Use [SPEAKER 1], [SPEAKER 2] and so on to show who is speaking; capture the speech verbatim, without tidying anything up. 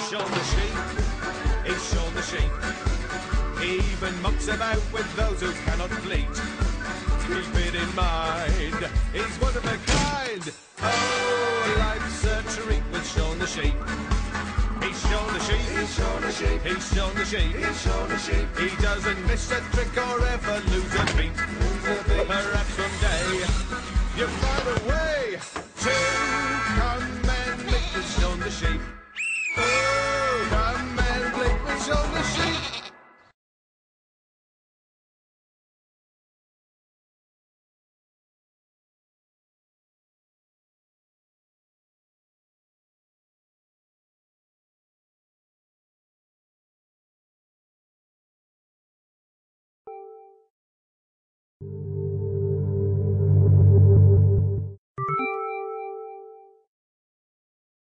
[SPEAKER 1] Shaun the sheep. He's Shaun the sheep. He even mucks about with those who cannot bleat. Keep it in mind, he's one of a kind. Oh, life's a treat with Shaun the sheep. He's Shaun the sheep.
[SPEAKER 2] He's Shaun the sheep.
[SPEAKER 1] He's Shaun the sheep.
[SPEAKER 2] He's Shaun the sheep.
[SPEAKER 1] He doesn't miss a trick or ever lose a beat.
[SPEAKER 2] Lose a beat.
[SPEAKER 1] Perhaps someday you find a way